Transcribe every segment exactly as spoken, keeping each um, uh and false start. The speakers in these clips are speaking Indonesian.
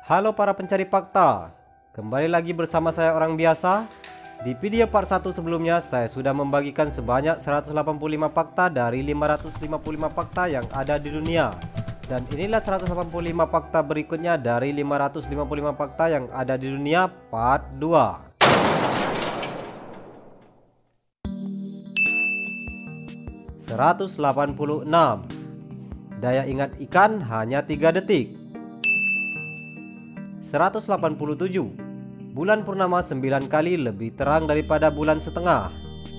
Halo para pencari fakta, kembali lagi bersama saya orang biasa. Di video part satu sebelumnya saya sudah membagikan sebanyak seratus delapan puluh lima fakta dari lima ratus lima puluh lima fakta yang ada di dunia. Dan inilah seratus delapan puluh lima fakta berikutnya dari lima ratus lima puluh lima fakta yang ada di dunia part dua. seratus delapan puluh enam. Daya ingat ikan hanya tiga detik. seratus delapan puluh tujuh. Bulan purnama sembilan kali lebih terang daripada bulan setengah.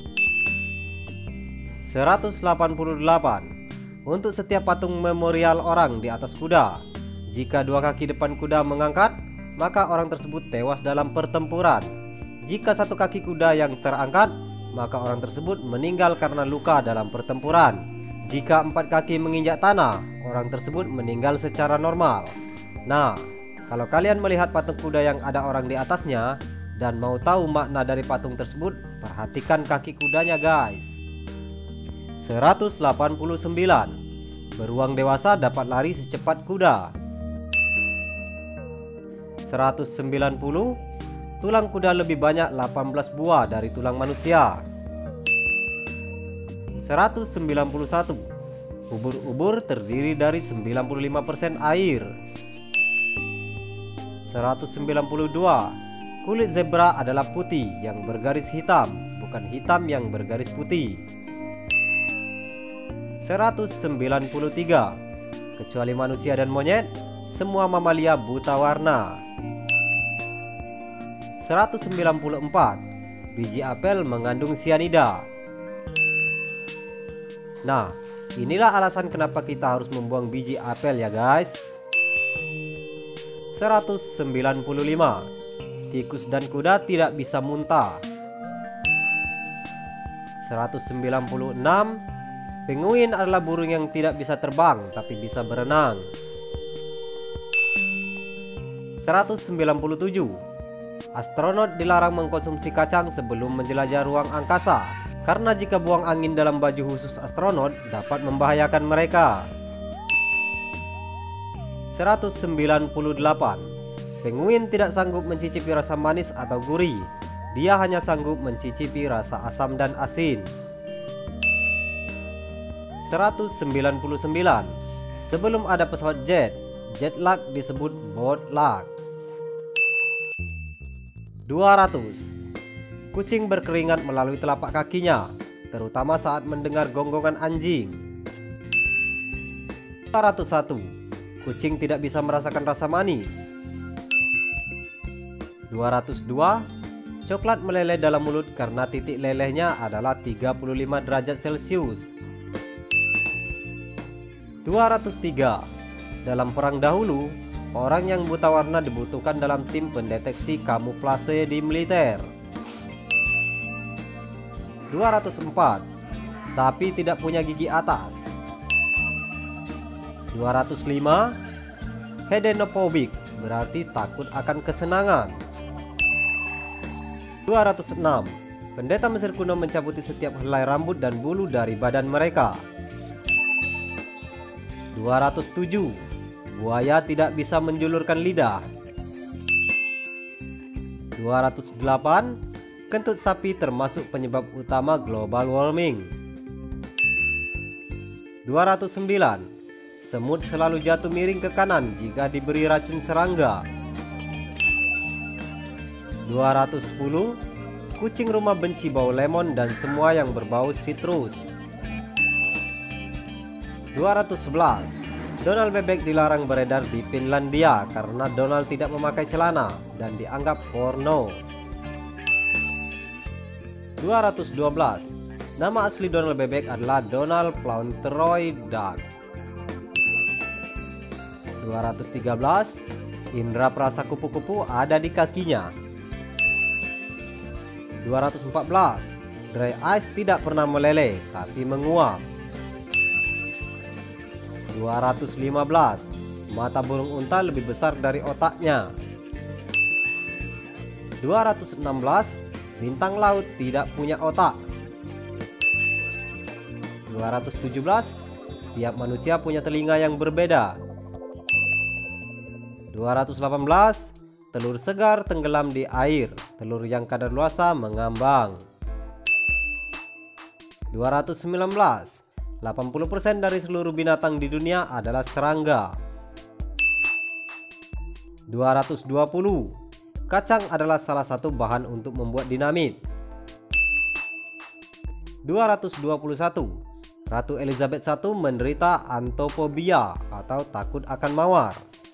seratus delapan puluh delapan. Untuk setiap patung memorial orang di atas kuda, jika dua kaki depan kuda mengangkat, maka orang tersebut tewas dalam pertempuran. Jika satu kaki kuda yang terangkat, maka orang tersebut meninggal karena luka dalam pertempuran. Jika empat kaki menginjak tanah, orang tersebut meninggal secara normal. Nah, kalau kalian melihat patung kuda yang ada orang di atasnya dan mau tahu makna dari patung tersebut, perhatikan kaki kudanya guys. seratus delapan puluh sembilan. Beruang dewasa dapat lari secepat kuda. seratus sembilan puluh. Tulang kuda lebih banyak delapan belas buah dari tulang manusia. seratus sembilan puluh satu. Ubur-ubur terdiri dari sembilan puluh lima persen air. seratus sembilan puluh dua. Kulit zebra adalah putih yang bergaris hitam, bukan hitam yang bergaris putih. seratus sembilan puluh tiga. Kecuali manusia dan monyet, semua mamalia buta warna. seratus sembilan puluh empat. Biji apel mengandung sianida. Nah, inilah alasan kenapa kita harus membuang biji apel ya guys. seratus sembilan puluh lima. Tikus dan kuda tidak bisa muntah. seratus sembilan puluh enam. Penguin adalah burung yang tidak bisa terbang tapi bisa berenang. seratus sembilan puluh tujuh. Astronot dilarang mengkonsumsi kacang sebelum menjelajah ruang angkasa, karena jika buang angin dalam baju khusus astronot dapat membahayakan mereka. seratus sembilan puluh delapan. Penguin tidak sanggup mencicipi rasa manis atau gurih. Dia hanya sanggup mencicipi rasa asam dan asin. seratus sembilan puluh sembilan. Sebelum ada pesawat jet, jet lag disebut boat lag. dua ratus. Kucing berkeringat melalui telapak kakinya, terutama saat mendengar gonggongan anjing. dua ratus satu. Kucing tidak bisa merasakan rasa manis. dua ratus dua. Coklat meleleh dalam mulut karena titik lelehnya adalah tiga puluh lima derajat Celcius. dua ratus tiga. Dalam perang dahulu, orang yang buta warna dibutuhkan dalam tim pendeteksi kamuflase di militer. dua ratus empat. Sapi tidak punya gigi atas. dua ratus lima. Hedonophobic berarti takut akan kesenangan. dua ratus enam. Pendeta Mesir kuno mencabuti setiap helai rambut dan bulu dari badan mereka. dua ratus tujuh. Buaya tidak bisa menjulurkan lidah. dua ratus delapan. Kentut sapi termasuk penyebab utama global warming. dua ratus sembilan. Semut selalu jatuh miring ke kanan jika diberi racun serangga. dua ratus sepuluh. Kucing rumah benci bau lemon dan semua yang berbau sitrus. dua ratus sebelas. Donald bebek dilarang beredar di Finlandia karena Donald tidak memakai celana dan dianggap porno. dua ratus dua belas. Nama asli Donald bebek adalah Donald Fauntleroy Duck. dua ratus tiga belas. Indra perasa kupu-kupu ada di kakinya. dua ratus empat belas. Dry ice tidak pernah meleleh tapi menguap. dua ratus lima belas. Mata burung unta lebih besar dari otaknya. dua ratus enam belas. Bintang laut tidak punya otak. dua ratus tujuh belas. Tiap manusia punya telinga yang berbeda. dua ratus delapan belas. Telur segar tenggelam di air, telur yang kadaluarsa mengambang. dua ratus sembilan belas. delapan puluh persen dari seluruh binatang di dunia adalah serangga. dua ratus dua puluh. Kacang adalah salah satu bahan untuk membuat dinamit. dua ratus dua puluh satu. Ratu Elizabeth satu menderita antofobia atau takut akan mawar.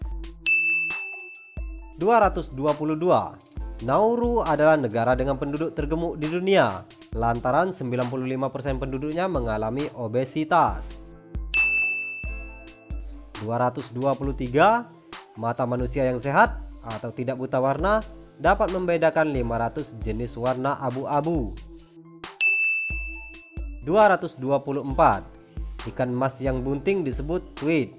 dua ratus dua puluh dua. Nauru adalah negara dengan penduduk tergemuk di dunia lantaran sembilan puluh lima persen penduduknya mengalami obesitas. dua ratus dua puluh tiga. Mata manusia yang sehat atau tidak buta warna dapat membedakan lima ratus jenis warna abu-abu. dua ratus dua puluh empat. Ikan mas yang bunting disebut squid.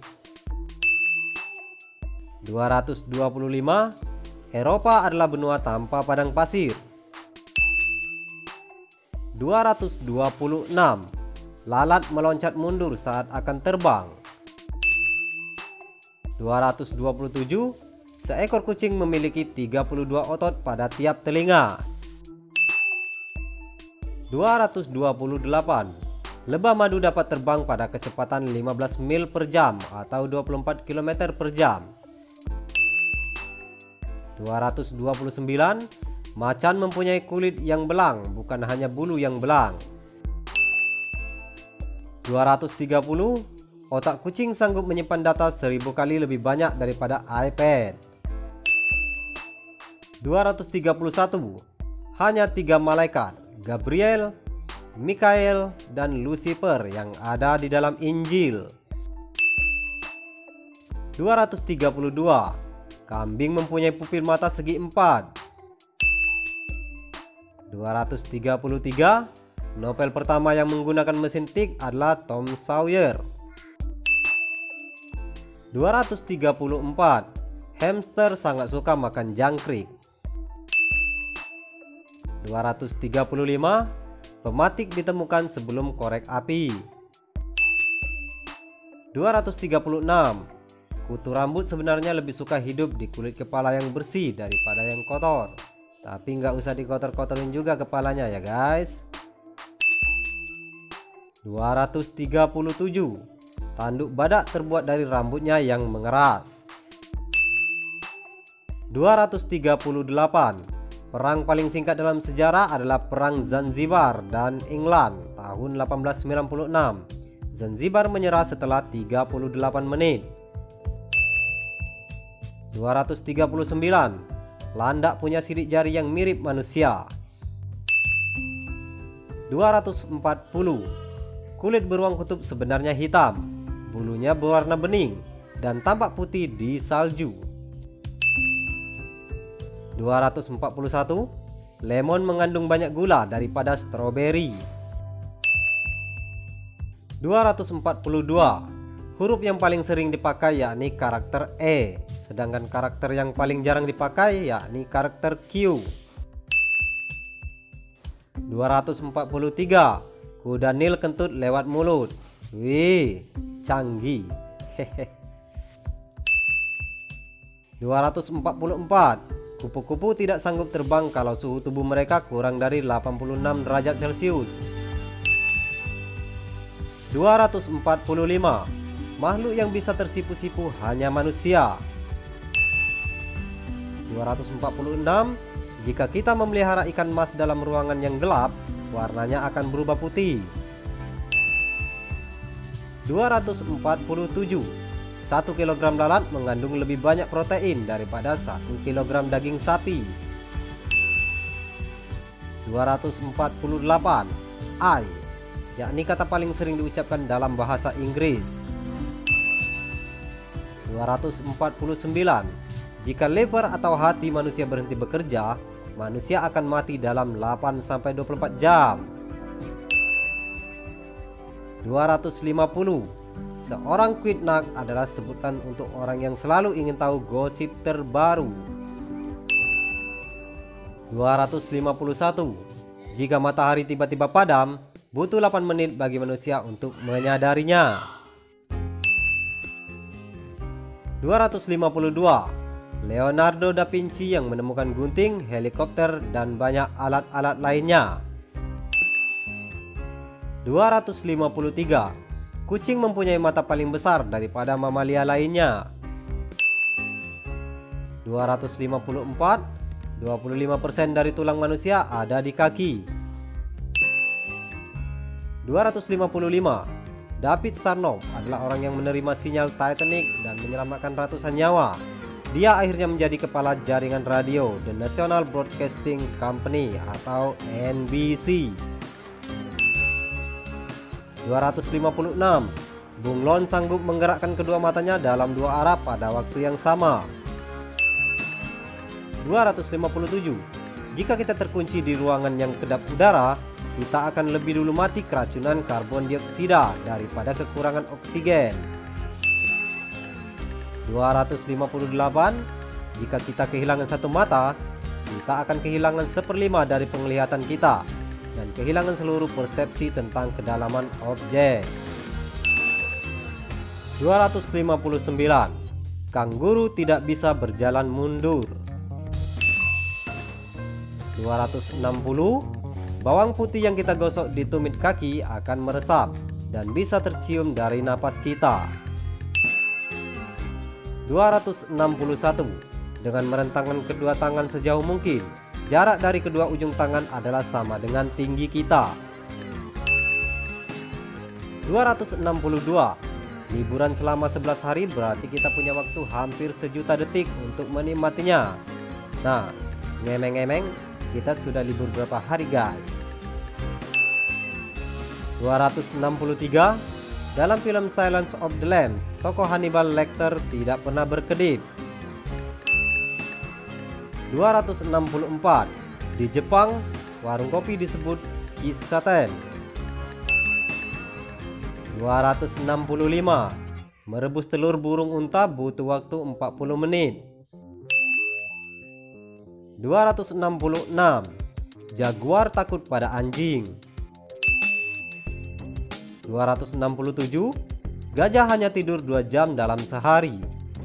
dua ratus dua puluh lima. Eropa adalah benua tanpa padang pasir. dua ratus dua puluh enam. Lalat meloncat mundur saat akan terbang. dua ratus dua puluh tujuh. Seekor kucing memiliki tiga puluh dua otot pada tiap telinga. dua ratus dua puluh delapan. Lebah madu dapat terbang pada kecepatan lima belas mil per jam atau dua puluh empat kilometer per jam. dua ratus dua puluh sembilan. Macan mempunyai kulit yang belang, bukan hanya bulu yang belang. dua ratus tiga puluh. Otak kucing sanggup menyimpan data seribu kali lebih banyak daripada iPad. dua ratus tiga puluh satu. Hanya tiga malaikat, Gabriel, Mikael, dan Lucifer yang ada di dalam Injil. dua ratus tiga puluh dua. Kambing mempunyai pupil mata segi empat. dua ratus tiga puluh tiga. Novel pertama yang menggunakan mesin tik adalah Tom Sawyer. dua ratus tiga puluh empat. Hamster sangat suka makan jangkrik. dua ratus tiga puluh lima. Pematik ditemukan sebelum korek api. dua ratus tiga puluh enam. Kutu rambut sebenarnya lebih suka hidup di kulit kepala yang bersih daripada yang kotor. Tapi nggak usah dikotor-kotorin juga kepalanya ya guys. dua ratus tiga puluh tujuh. Tanduk badak terbuat dari rambutnya yang mengeras. dua ratus tiga puluh delapan. Perang paling singkat dalam sejarah adalah Perang Zanzibar dan England tahun delapan belas sembilan puluh enam. Zanzibar menyerah setelah tiga puluh delapan menit. dua ratus tiga puluh sembilan. Landak punya sidik jari yang mirip manusia. dua ratus empat puluh. Kulit beruang kutub sebenarnya hitam, bulunya berwarna bening dan tampak putih di salju. dua ratus empat puluh satu. Lemon mengandung banyak gula daripada stroberi. dua ratus empat puluh dua. Huruf yang paling sering dipakai yakni karakter E, sedangkan karakter yang paling jarang dipakai yakni karakter Q. dua ratus empat puluh tiga. Kuda Nil kentut lewat mulut. Wih, canggih. Hehe. dua ratus empat puluh empat. Kupu-kupu tidak sanggup terbang kalau suhu tubuh mereka kurang dari delapan puluh enam derajat Celcius. dua ratus empat puluh lima. Makhluk yang bisa tersipu-sipu hanya manusia. dua ratus empat puluh enam. Jika kita memelihara ikan mas dalam ruangan yang gelap, warnanya akan berubah putih. dua ratus empat puluh tujuh. satu kilogram lalat mengandung lebih banyak protein daripada satu kilogram daging sapi. dua ratus empat puluh delapan. I, yakni kata paling sering diucapkan dalam bahasa Inggris. dua ratus empat puluh sembilan. Jika liver atau hati manusia berhenti bekerja, manusia akan mati dalam delapan sampai dua puluh empat jam. dua ratus lima puluh. Seorang quidnag adalah sebutan untuk orang yang selalu ingin tahu gosip terbaru. dua ratus lima puluh satu. Jika matahari tiba-tiba padam, butuh delapan menit bagi manusia untuk menyadarinya. dua ratus lima puluh dua. Leonardo da Vinci yang menemukan gunting, helikopter, dan banyak alat-alat lainnya. dua ratus lima puluh tiga. Kucing mempunyai mata paling besar daripada mamalia lainnya. dua ratus lima puluh empat. dua puluh lima persen dari tulang manusia ada di kaki. dua ratus lima puluh lima. David Sarnoff adalah orang yang menerima sinyal Titanic dan menyelamatkan ratusan nyawa. Dia akhirnya menjadi kepala jaringan radio The National Broadcasting Company atau N B C. dua ratus lima puluh enam. Bunglon sanggup menggerakkan kedua matanya dalam dua arah pada waktu yang sama. dua ratus lima puluh tujuh. Jika kita terkunci di ruangan yang kedap udara, kita akan lebih dulu mati keracunan karbon dioksida daripada kekurangan oksigen. dua ratus lima puluh delapan. Jika kita kehilangan satu mata, kita akan kehilangan seperlima dari penglihatan kita dan kehilangan seluruh persepsi tentang kedalaman objek. dua ratus lima puluh sembilan. Kanguru tidak bisa berjalan mundur. dua ratus enam puluh. Bawang putih yang kita gosok di tumit kaki akan meresap dan bisa tercium dari napas kita. dua ratus enam puluh satu. Dengan merentangkan kedua tangan sejauh mungkin, jarak dari kedua ujung tangan adalah sama dengan tinggi kita. dua ratus enam puluh dua. Liburan selama sebelas hari berarti kita punya waktu hampir sejuta detik untuk menikmatinya. Nah, ngemeng-ngemeng, kita sudah libur berapa hari guys? dua ratus enam puluh tiga. Dalam film Silence of the Lambs, tokoh Hannibal Lecter tidak pernah berkedip. dua ratus enam puluh empat. Di Jepang, warung kopi disebut Kissaten. dua ratus enam puluh lima. Merebus telur burung unta butuh waktu empat puluh menit. dua ratus enam puluh enam. Jaguar takut pada anjing. dua ratus enam puluh tujuh. Gajah hanya tidur dua jam dalam sehari.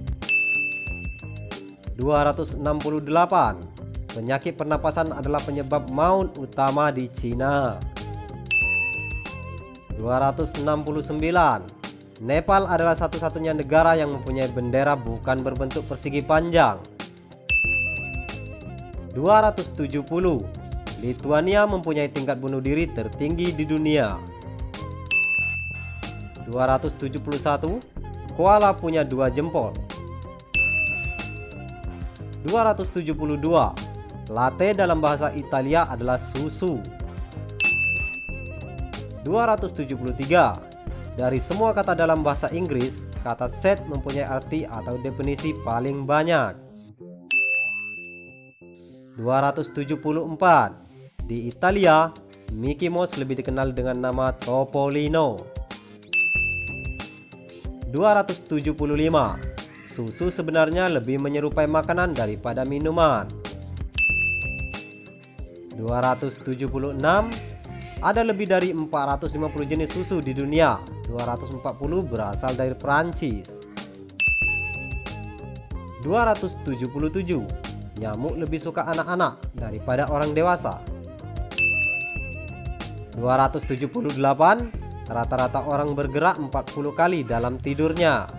dua ratus enam puluh delapan. Penyakit pernapasan adalah penyebab maut utama di Cina. dua ratus enam puluh sembilan. Nepal adalah satu-satunya negara yang mempunyai bendera bukan berbentuk persegi panjang. dua ratus tujuh puluh. Lituania mempunyai tingkat bunuh diri tertinggi di dunia. dua ratus tujuh puluh satu. Koala punya dua jempol. dua ratus tujuh puluh dua. Latte dalam bahasa Italia adalah susu. dua ratus tujuh puluh tiga. Dari semua kata dalam bahasa Inggris, kata set mempunyai arti atau definisi paling banyak. dua ratus tujuh puluh empat. Di Italia, Mickey Mouse lebih dikenal dengan nama Topolino. dua ratus tujuh puluh lima. Susu sebenarnya lebih menyerupai makanan daripada minuman. dua ratus tujuh puluh enam. Ada lebih dari empat ratus lima puluh jenis susu di dunia. dua ratus empat puluh berasal dari Prancis. dua ratus tujuh puluh tujuh. Nyamuk lebih suka anak-anak daripada orang dewasa. dua ratus tujuh puluh delapan. Rata-rata orang bergerak empat puluh kali dalam tidurnya.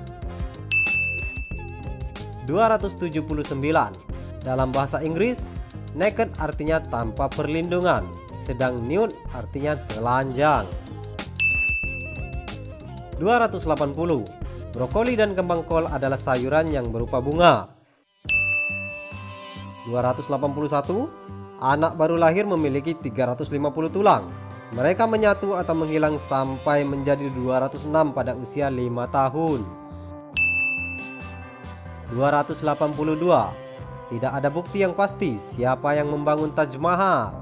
dua ratus tujuh puluh sembilan. Dalam bahasa Inggris, naked artinya tanpa perlindungan, sedang nude artinya telanjang. dua ratus delapan puluh. Brokoli dan kembang kol adalah sayuran yang berupa bunga. dua ratus delapan puluh satu. Anak baru lahir memiliki tiga ratus lima puluh tulang. Mereka menyatu atau menghilang sampai menjadi dua ratus enam pada usia lima tahun. dua ratus delapan puluh dua. Tidak ada bukti yang pasti siapa yang membangun Taj Mahal.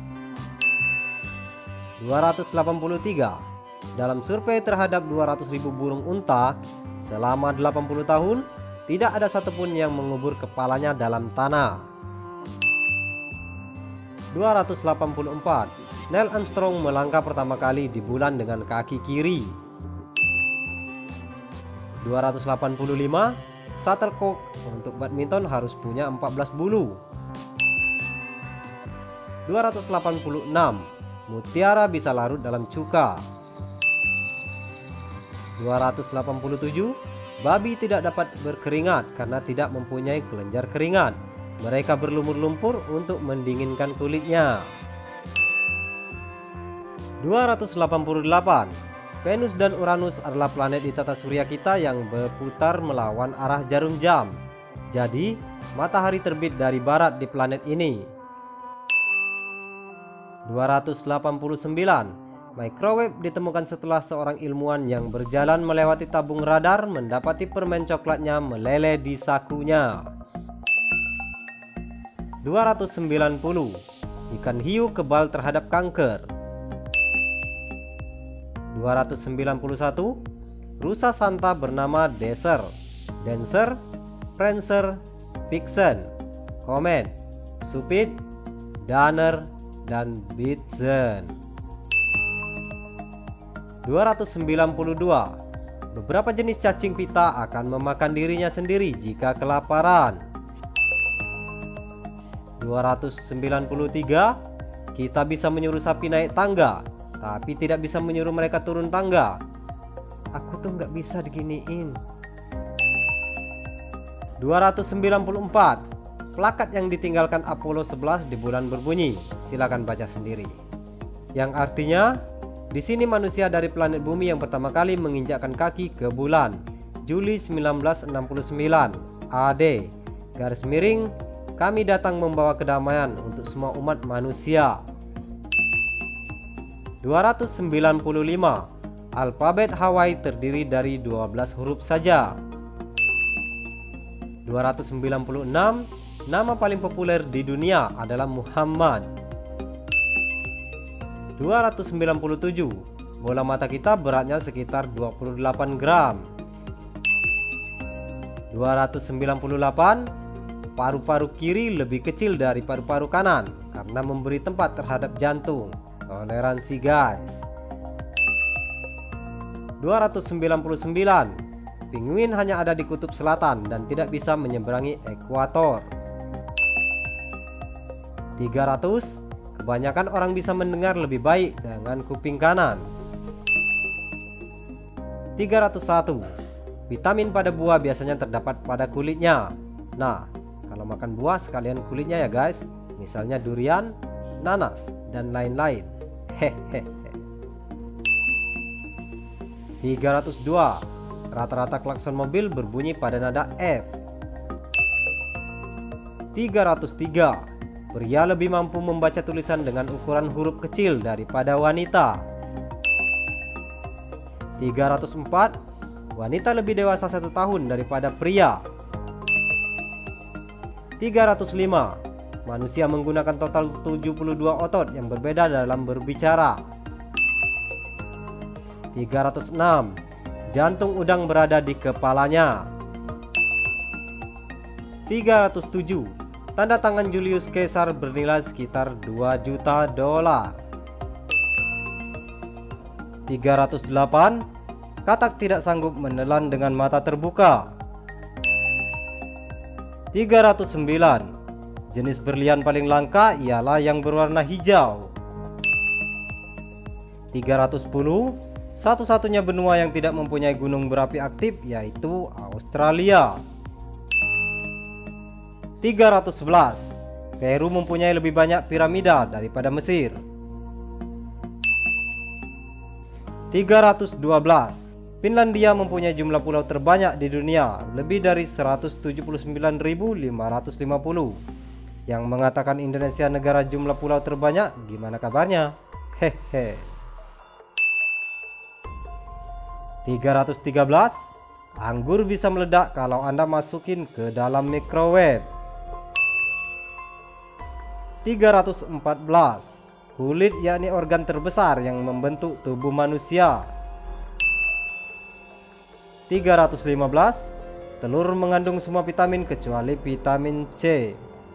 dua ratus delapan puluh tiga. Dalam survei terhadap dua ratus ribu burung unta selama delapan puluh tahun, tidak ada satupun yang mengubur kepalanya dalam tanah. dua ratus delapan puluh empat. Neil Armstrong melangkah pertama kali di bulan dengan kaki kiri. dua ratus delapan puluh lima. Shuttlecock untuk badminton harus punya empat belas bulu. dua ratus delapan puluh enam. Mutiara bisa larut dalam cuka. dua ratus delapan puluh tujuh. Babi tidak dapat berkeringat karena tidak mempunyai kelenjar keringat. Mereka berlumur lumpur untuk mendinginkan kulitnya. dua ratus delapan puluh delapan. Venus dan Uranus adalah planet di tata surya kita yang berputar melawan arah jarum jam. Jadi, matahari terbit dari barat di planet ini. dua ratus delapan puluh sembilan. Microwave ditemukan setelah seorang ilmuwan yang berjalan melewati tabung radar mendapati permen coklatnya meleleh di sakunya. dua ratus sembilan puluh. Ikan hiu kebal terhadap kanker. dua ratus sembilan puluh satu. Rusa santa bernama Dancer, Dancer, Prancer, Vixen, Comet, Cupid, Donner, dan Blitzen. dua ratus sembilan puluh dua. Beberapa jenis cacing pita akan memakan dirinya sendiri jika kelaparan. dua ratus sembilan puluh tiga. Kita bisa menyuruh sapi naik tangga, tapi tidak bisa menyuruh mereka turun tangga. Aku tuh nggak bisa diginiin. dua ratus sembilan puluh empat. Plakat yang ditinggalkan Apollo sebelas di bulan berbunyi. Silakan baca sendiri. Yang artinya, di sini manusia dari planet bumi yang pertama kali menginjakkan kaki ke bulan. Juli seribu sembilan ratus enam puluh sembilan. A D. Garis miring. Kami datang membawa kedamaian untuk semua umat manusia. dua ratus sembilan puluh lima. Alfabet Hawaii terdiri dari dua belas huruf saja. dua ratus sembilan puluh enam. Nama paling populer di dunia adalah Muhammad. dua ratus sembilan puluh tujuh. Bola mata kita beratnya sekitar dua puluh delapan gram. dua ratus sembilan puluh delapan. Paru-paru kiri lebih kecil dari paru-paru kanan karena memberi tempat terhadap jantung. Toleransi guys. dua ratus sembilan puluh sembilan. Penguin hanya ada di kutub selatan dan tidak bisa menyeberangi ekuator. tiga ratus. Kebanyakan orang bisa mendengar lebih baik dengan kuping kanan. tiga ratus satu. Vitamin pada buah biasanya terdapat pada kulitnya. Nah, kalau makan buah sekalian kulitnya ya guys. Misalnya durian, nanas, dan lain-lain. Hehehe. tiga ratus dua. Rata-rata klakson mobil berbunyi pada nada F. tiga ratus tiga. Pria lebih mampu membaca tulisan dengan ukuran huruf kecil daripada wanita. tiga ratus empat. Wanita lebih dewasa satu tahun daripada pria. tiga ratus lima. Manusia menggunakan total tujuh puluh dua otot yang berbeda dalam berbicara. tiga ratus enam. Jantung udang berada di kepalanya. tiga ratus tujuh. Tanda tangan Julius Caesar bernilai sekitar dua juta dolar. tiga ratus delapan. Katak tidak sanggup menelan dengan mata terbuka. tiga ratus sembilan. Jenis berlian paling langka ialah yang berwarna hijau. tiga ratus sepuluh. Satu-satunya benua yang tidak mempunyai gunung berapi aktif yaitu Australia. tiga ratus sebelas. Peru mempunyai lebih banyak piramida daripada Mesir. tiga ratus dua belas. Finlandia mempunyai jumlah pulau terbanyak di dunia, lebih dari seratus tujuh puluh sembilan ribu lima ratus lima puluh. Yang mengatakan Indonesia negara jumlah pulau terbanyak, gimana kabarnya? Hehe. tiga ratus tiga belas. Anggur bisa meledak kalau Anda masukin ke dalam microwave. tiga ratus empat belas. Kulit yakni organ terbesar yang membentuk tubuh manusia. tiga ratus lima belas. Telur mengandung semua vitamin kecuali vitamin C.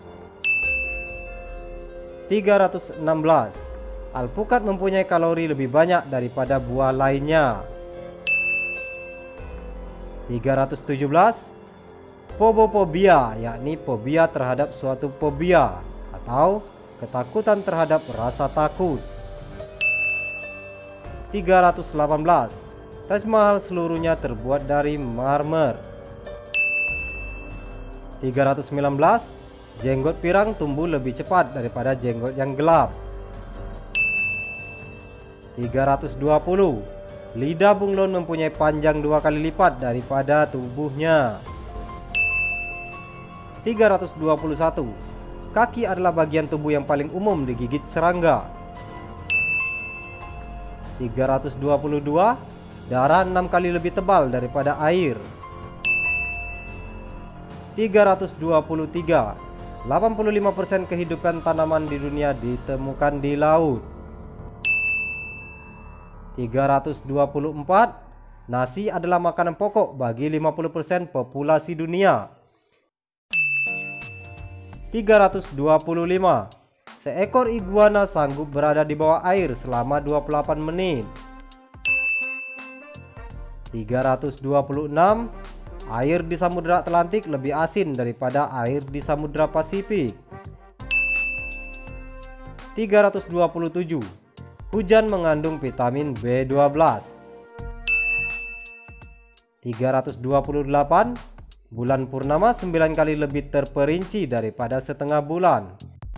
tiga ratus enam belas. Alpukat mempunyai kalori lebih banyak daripada buah lainnya. tiga ratus tujuh belas. Phobopobia, yakni fobia terhadap suatu fobia atau ketakutan terhadap rasa takut. Tiga ratus delapan belas. Taj Mahal seluruhnya terbuat dari marmer. Tiga ratus sembilan belas. Jenggot pirang tumbuh lebih cepat daripada jenggot yang gelap. Tiga ratus dua puluh. Lidah bunglon mempunyai panjang dua kali lipat daripada tubuhnya. Tiga ratus dua puluh satu. Kaki adalah bagian tubuh yang paling umum digigit serangga. Tiga ratus dua puluh dua. Darah enam kali lebih tebal daripada air. Tiga ratus dua puluh tiga. delapan puluh lima persen kehidupan tanaman di dunia ditemukan di laut. Tiga ratus dua puluh empat. Nasi adalah makanan pokok bagi lima puluh persen populasi dunia. Tiga ratus dua puluh lima. Seekor iguana sanggup berada di bawah air selama dua puluh delapan menit. Tiga ratus dua puluh enam. Air di Samudra Atlantik lebih asin daripada air di Samudra Pasifik. Tiga ratus dua puluh tujuh. Hujan mengandung vitamin B dua belas. Tiga ratus dua puluh delapan. Bulan purnama sembilan kali lebih terperinci daripada setengah bulan.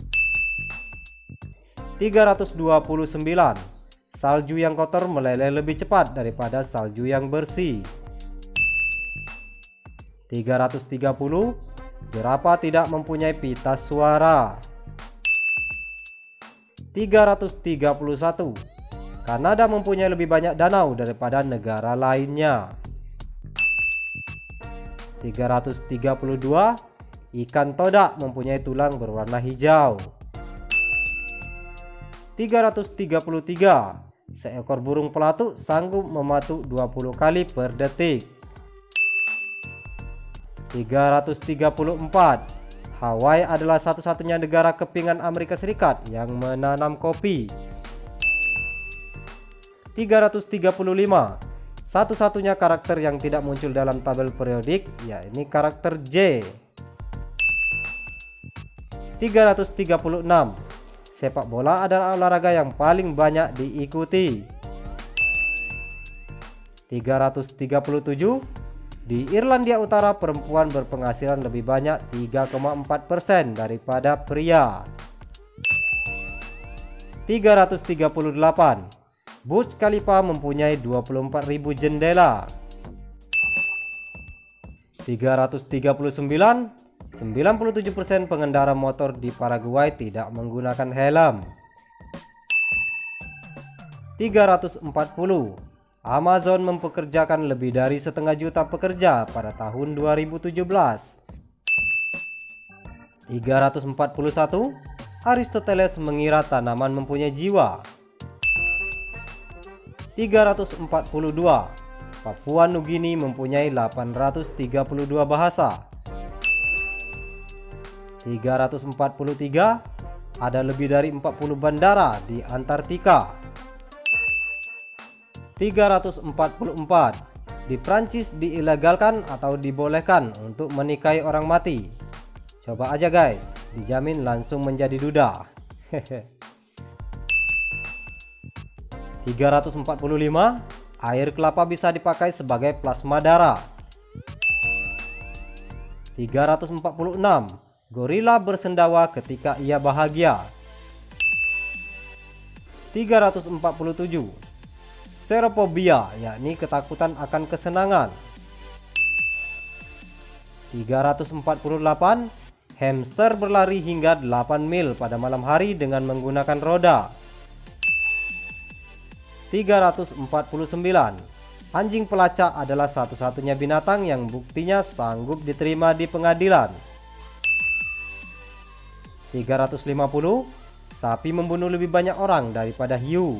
Tiga ratus dua puluh sembilan. Salju yang kotor meleleh lebih cepat daripada salju yang bersih. Tiga ratus tiga puluh. Jerapah tidak mempunyai pita suara. Tiga ratus tiga puluh satu. Kanada mempunyai lebih banyak danau daripada negara lainnya. Tiga ratus tiga puluh dua. Ikan todak mempunyai tulang berwarna hijau. Tiga ratus tiga puluh tiga. Seekor burung pelatuk sanggup mematuk dua puluh kali per detik. Tiga ratus tiga puluh empat. Hawaii adalah satu-satunya negara kepingan Amerika Serikat yang menanam kopi. Tiga ratus tiga puluh lima. Satu-satunya karakter yang tidak muncul dalam tabel periodik, yakni karakter J. Tiga ratus tiga puluh enam. Sepak bola adalah olahraga yang paling banyak diikuti. Tiga ratus tiga puluh tujuh. Di Irlandia Utara perempuan berpenghasilan lebih banyak tiga koma empat persen daripada pria. Tiga ratus tiga puluh delapan. Burj Khalifa mempunyai dua puluh empat ribu jendela. Tiga ratus tiga puluh sembilan. sembilan puluh tujuh persen pengendara motor di Paraguay tidak menggunakan helm. Tiga ratus empat puluh. Amazon mempekerjakan lebih dari setengah juta pekerja pada tahun dua ribu tujuh belas. Tiga ratus empat puluh satu. Aristoteles mengira tanaman mempunyai jiwa. Tiga ratus empat puluh dua. Papua Nugini mempunyai delapan ratus tiga puluh dua bahasa. Tiga ratus empat puluh tiga. Ada lebih dari empat puluh bandara di Antartika. Tiga ratus empat puluh empat. Di Prancis diilegalkan atau dibolehkan untuk menikahi orang mati. Coba aja guys, dijamin langsung menjadi duda. Tiga ratus empat puluh lima. Air kelapa bisa dipakai sebagai plasma darah. Tiga ratus empat puluh enam. Gorila bersendawa ketika ia bahagia. Tiga ratus empat puluh tujuh. Serophobia, yakni ketakutan akan kesenangan. Tiga ratus empat puluh delapan. Hamster berlari hingga delapan mil pada malam hari dengan menggunakan roda. Tiga ratus empat puluh sembilan. Anjing pelacak adalah satu-satunya binatang yang buktinya sanggup diterima di pengadilan. Tiga ratus lima puluh. Sapi membunuh lebih banyak orang daripada hiu.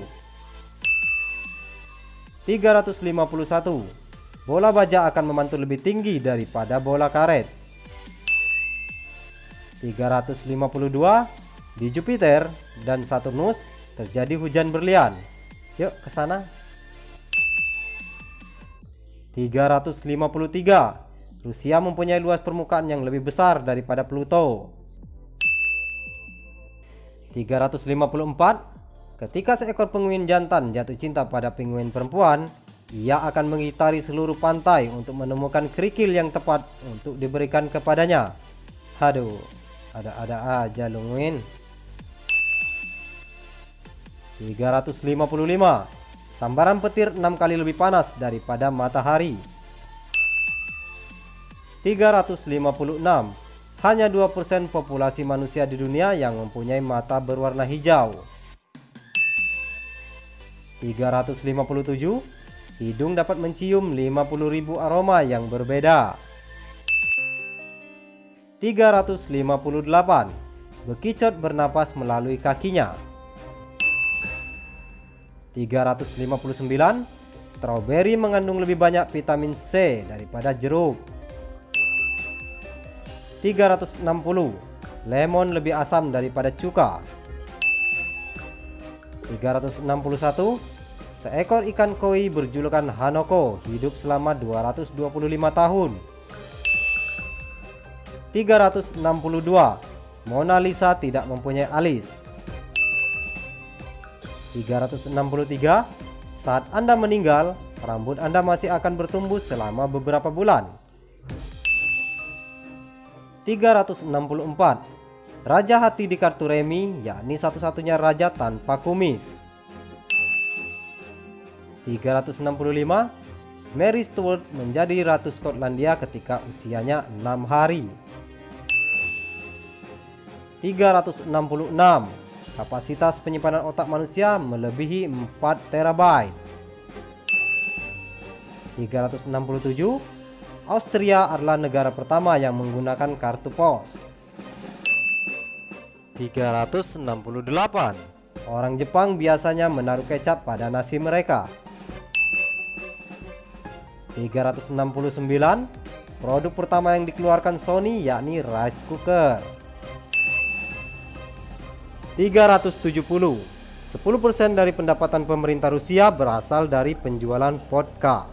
Tiga ratus lima puluh satu. Bola baja akan memantul lebih tinggi daripada bola karet. Tiga ratus lima puluh dua. Di Jupiter dan Saturnus terjadi hujan berlian. Yuk ke sana. Tiga ratus lima puluh tiga. Rusia mempunyai luas permukaan yang lebih besar daripada Pluto. tiga ratus lima puluh empat. Ketika seekor penguin jantan jatuh cinta pada penguin perempuan, ia akan mengitari seluruh pantai untuk menemukan kerikil yang tepat untuk diberikan kepadanya. Aduh, ada-ada aja lu Nguin. tiga ratus lima puluh lima. Sambaran petir enam kali lebih panas daripada matahari. tiga ratus lima puluh enam. Hanya dua persen populasi manusia di dunia yang mempunyai mata berwarna hijau. tiga ratus lima puluh tujuh. Hidung dapat mencium lima puluh ribu aroma yang berbeda. tiga ratus lima puluh delapan. Bekicot bernapas melalui kakinya. tiga ratus lima puluh sembilan. Stroberi mengandung lebih banyak vitamin C daripada jeruk. tiga ratus enam puluh. Lemon lebih asam daripada cuka. tiga ratus enam puluh satu. Seekor ikan koi berjulukan Hanoko hidup selama dua ratus dua puluh lima tahun. tiga ratus enam puluh dua. Mona Lisa tidak mempunyai alis. tiga ratus enam puluh tiga. Saat Anda meninggal, rambut Anda masih akan bertumbuh selama beberapa bulan. tiga ratus enam puluh empat. Raja Hati di kartu remi, yakni satu-satunya raja tanpa kumis. tiga ratus enam puluh lima. Mary Stuart menjadi Ratu Skotlandia ketika usianya enam hari. tiga ratus enam puluh enam. Kapasitas penyimpanan otak manusia melebihi empat terabyte. tiga ratus enam puluh tujuh. Austria adalah negara pertama yang menggunakan kartu pos. tiga ratus enam puluh delapan. Orang Jepang biasanya menaruh kecap pada nasi mereka. tiga ratus enam puluh sembilan. Produk pertama yang dikeluarkan Sony yakni rice cooker. tiga ratus tujuh puluh. sepuluh persen dari pendapatan pemerintah Rusia berasal dari penjualan vodka.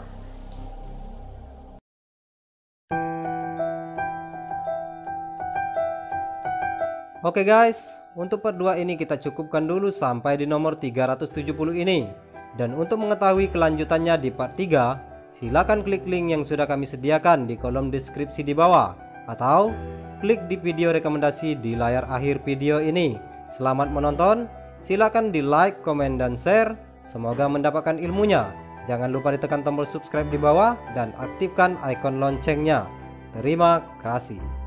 Oke guys, untuk part dua ini kita cukupkan dulu sampai di nomor tiga ratus tujuh puluh ini. Dan untuk mengetahui kelanjutannya di part tiga, silakan klik link yang sudah kami sediakan di kolom deskripsi di bawah, atau klik di video rekomendasi di layar akhir video ini. Selamat menonton, silakan di like, komen, dan share. Semoga mendapatkan ilmunya. Jangan lupa ditekan tombol subscribe di bawah dan aktifkan icon loncengnya. Terima kasih.